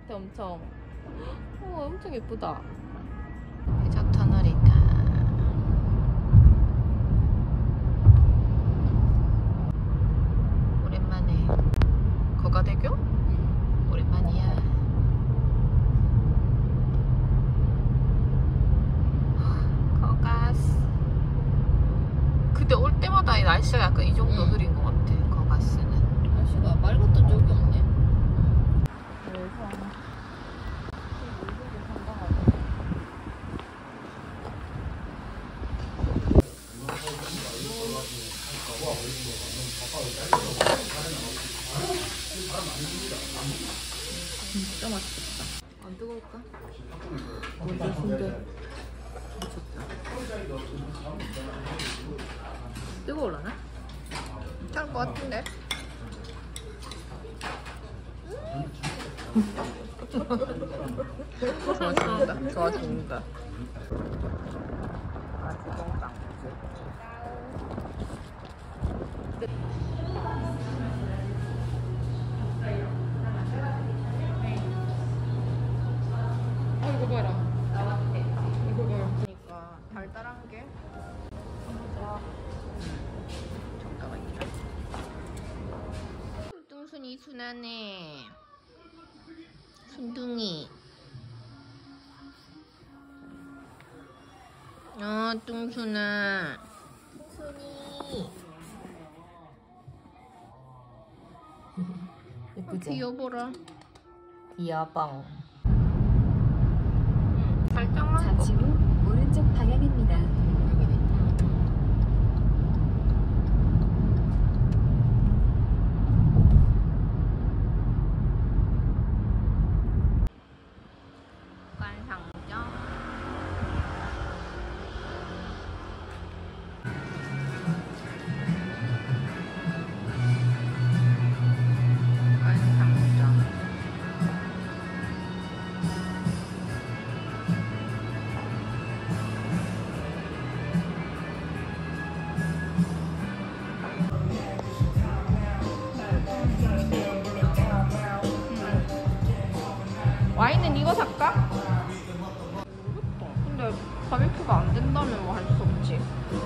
같아 엄청. 엄청 예쁘다. 해저터널이다. 오랜만에 거가대교? 오랜만이야. 거가스. 그때 올 때마다 이 날씨가 약간 이 정도 흐린 것 같아. 거가스는. 날씨가 맑았던 적이 없네. 그래서 진짜 맛있겠다. 안 뜨거울까? 완전 순대. 뜨거울라나? 괜찮을 것 같은데? 좋아 죽는다. 좋아 죽는다. 이거 봐라. 나왔대. 이거 봐라. 그러니까 달달한 게 정가가 있다. 뚱순이 순하네. 순둥이. 뚱순아. 순이. 예쁘지? 귀여워라. 귀여봉. 살짝만. 잠시 후 오른쪽 방향입니다. 관상정. 관상정. 와인은 이거 살까? 근데 바베큐가 안 된다면 뭐 할 수 없지.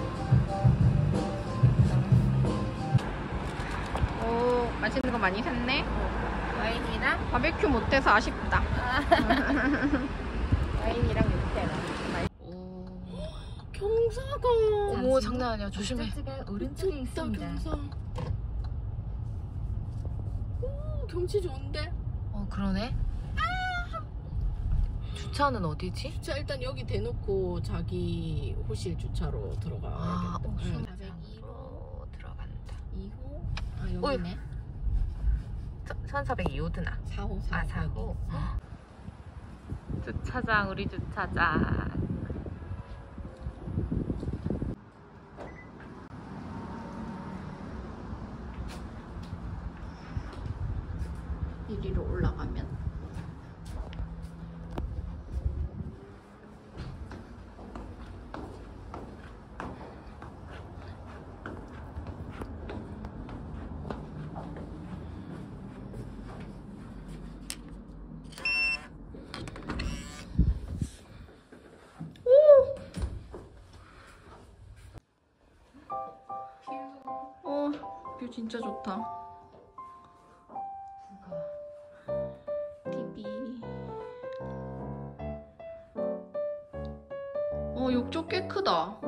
오, 맛있는 거 많이 샀네. 와인이랑 바베큐 못해서 아쉽다. 와인이랑 육회랑. 오, 경사가. 어머 장난 아니야. 조심해. 목적지가 오른쪽에 있습니다. 경사. 오, 경치 좋은데? 그러네. 주차는 어디지? 주차 일단 여기 대놓고 자기 호실 주차로 들어가야겠다. 응. 402호. 402로 들어간다. 2호? 여기네. 1402호드나. 4호, 4호. 4호. 주차장, 우리 주차장. 이리로 올라가면 뷰 진짜 좋다. TV. 욕조 꽤 크다.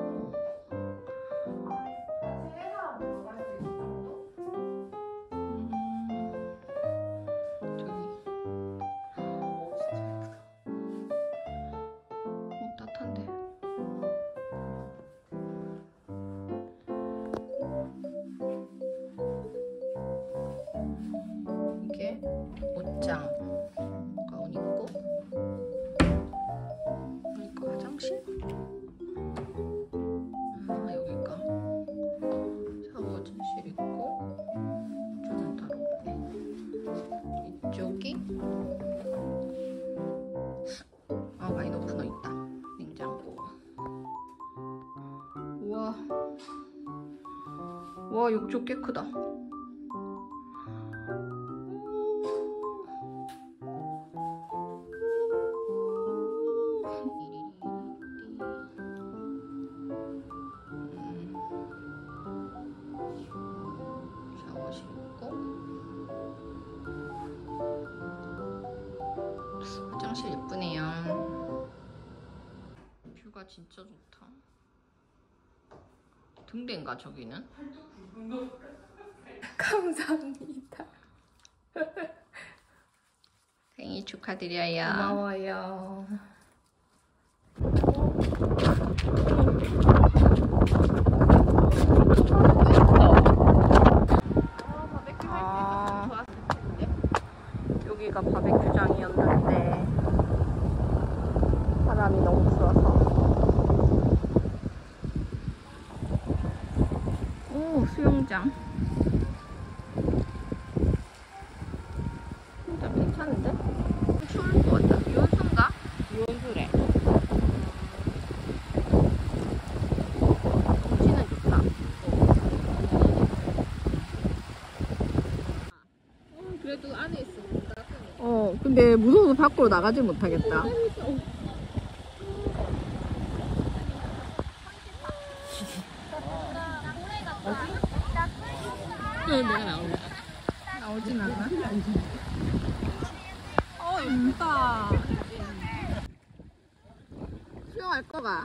따뜻한데. 이게 옷장 가운 있고, 그러니까 화장실? 여기가 샤워실 있고, 저는 따로 없네. 이쪽이 많이 높은 거 있다. 냉장고. 우와, 와 욕조 꽤 크다. 진짜 좋다. 등대인가 저기는? 감사합니다. 생일 축하드려요. 고마워요. 여기가 바베큐장이었는데 바람이 너무 불어서. 오, 수영장. 진짜 괜찮은데? 추울 것 같다. 유원수인가? 유원수래. 경치는 좋다. 그래도 안에 있어. 근데 무서워서 밖으로 나가질 못하겠다. 내가 나올래. 나오진 않아? 예쁘다. 수영할 거가?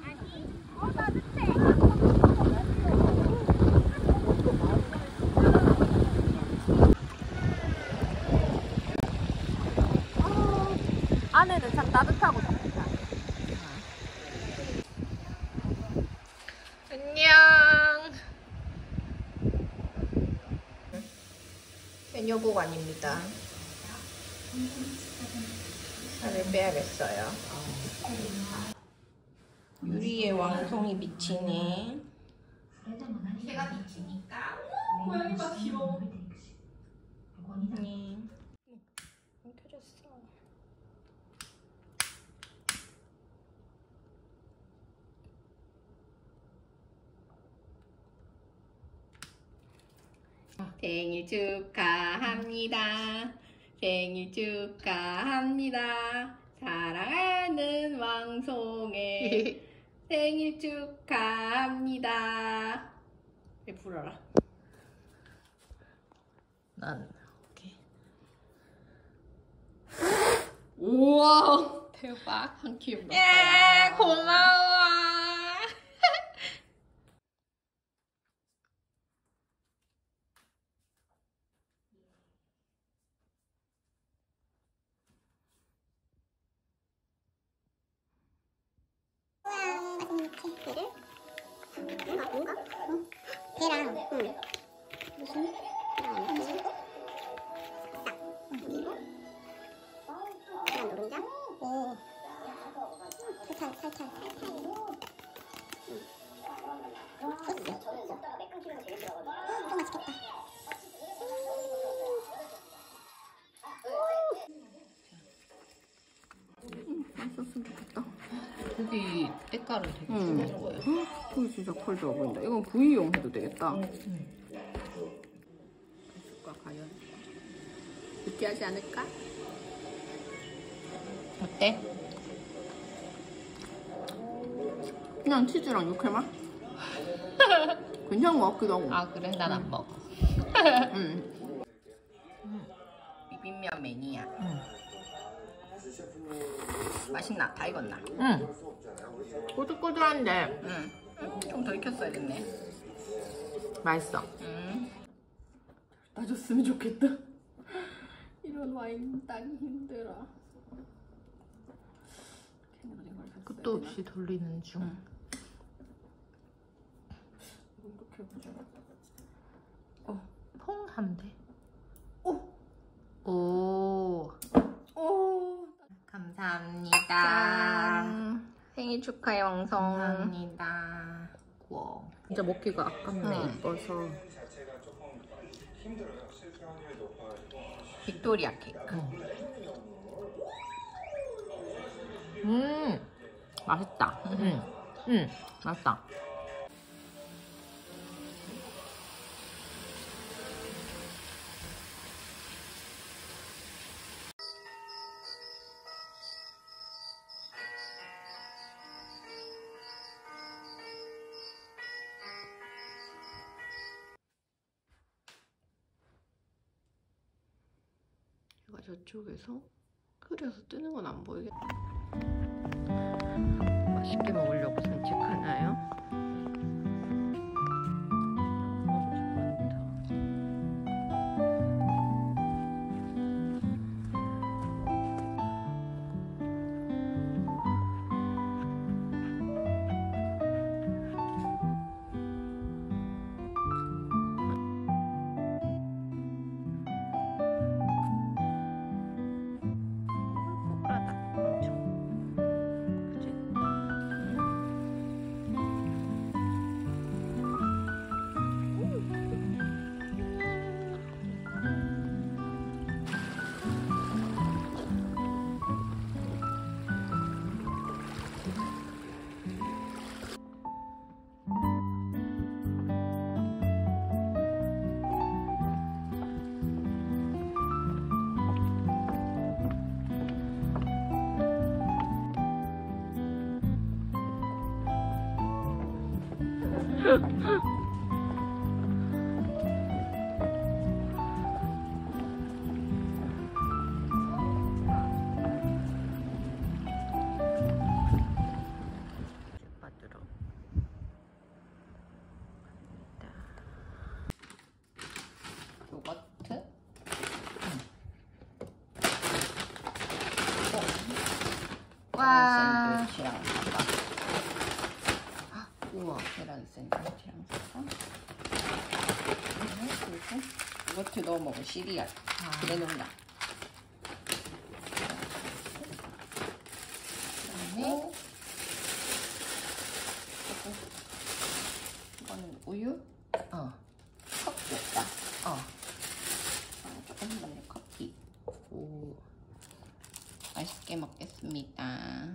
안에는 참 따뜻하고 좋다. 안녕. 해녀보관입니다. 살을 빼야겠어요. 유리의 왕송이 비치네. 해가 비치니까. 고양이가 귀여워. 네. 안 켜졌어. 생일 축하합니다. 생일 축하합니다. 사랑하는 왕송의 생일 축하합니다. 왜 불어라? 난 오케이. 우와 대박 한 큐. 예 고마워. 계란, 무슨 계란 노른자, 오, 살짝, 소스, 맛있겠다. 맛있었으면 좋겠다. 고기 때깔은 되게 좋은 거예요. 고기 진짜 컬 좋아 보인다. 이건 구이용 해도 되겠다. 과 과연 느끼하지 않을까? 어때? 그냥 치즈랑 육회만? 괜찮은 것 같기도 하고. 아 그래? 난 안 먹어. 비빔면 매니아. 맛있나? 다 익었나? 꼬들꼬들한데 좀 더 익혔어야 됐네. 맛있어. 따줬으면 좋겠다. 이런 와인 따기 힘들어. 끝도 없이 돌리는 중. 이렇게 해보자. 퐁 하면 돼. 오. 감사합니다. 짠. 생일 축하해 왕성. 감사합니다. 와, 진짜 먹기가 아깝네. 이뻐서. 빅토리아 케이크. 맛있다. 맛있다. 얘가 저쪽에서 끓여서 뜨는 건 안 보이겠다. 이때 먹으려고 산책하나요? 받으러 요거트. 와. 샌드위치랑 사과. 우와, 계란 샌드위치랑 사과. 그리고 요거트 넣어 먹을 시리얼. 그래놀라. 그다음에 이거는 우유. 커피였다. 조금 먹는 커피. 오, 맛있게 먹겠습니다.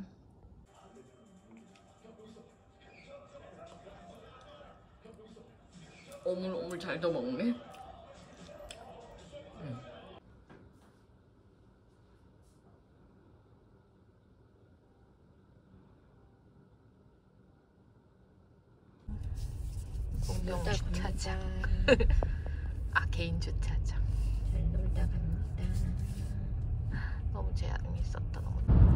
오물오물 잘도 먹네. 공동 주차장. 개인 주차장. 잘 놀다 갑니다. 너무 재밌었다. 너무.